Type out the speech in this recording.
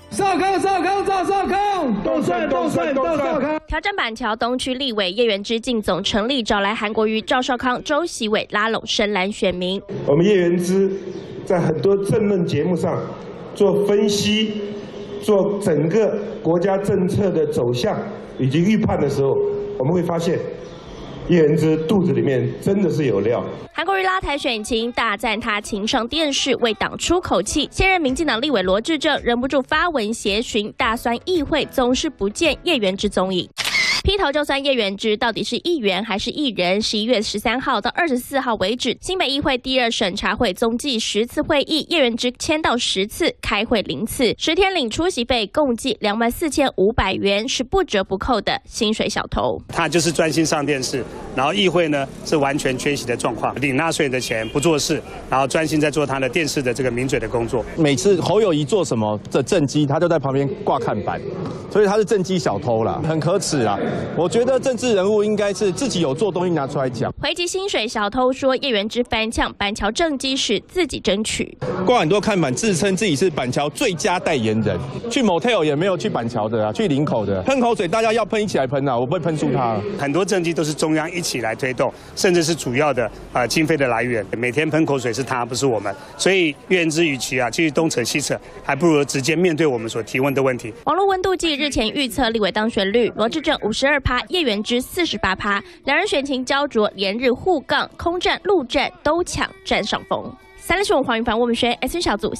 上康，动算。 挑战板桥东区立委叶元之进总成立，找来韩国瑜、赵少康、周习伟拉拢深蓝选民。 我们叶元之在很多政论节目上做分析，做整个国家政策的走向以及预判的时候，我们会发现叶元之肚子里面真的是有料。 韩国瑜拉台选情，大赞他勤上电视为党出口气。现任民进党立委罗致政忍不住发文协询，大酸议会总是不见叶元之踪影。劈头就算叶元之到底是议员还是艺人？11月13号到24号为止，新北议会第2审查会总计10次会议，叶元之签到10次，开会0次，10天领出席费共计24500元，是不折不扣的薪水小偷。 他就是专心上电视，然后议会呢是完全缺席的状况，领纳税人的钱不做事，然后专心在做他的电视的这个名嘴的工作。 每次侯友宜做什么的政绩，他就在旁边挂看板，所以他是政绩小偷啦，很可耻啦。我觉得政治人物应该是自己有做东西拿出来讲。 回击薪水小偷说叶元之翻呛板桥政绩是自己争取， 挂很多看板，自称自己是板桥最佳代言人。去 motel 也没有去板桥的啊，去林口的，喷口水大家要喷一起来喷啊，我不会喷输他。 很多政绩都是中央一起来推动，甚至是主要的经费的来源。每天喷口水是他，不是我们。所以叶元之与其继续东扯西扯，还不如直接面对我们所提问的问题。 网络温度计日前预测立委当选率，罗致政52%，叶元之48%，两人选情焦灼，连日互杠，空战、陆战都抢占上风。3立新闻黄云凡、魏文轩 ，S 小组。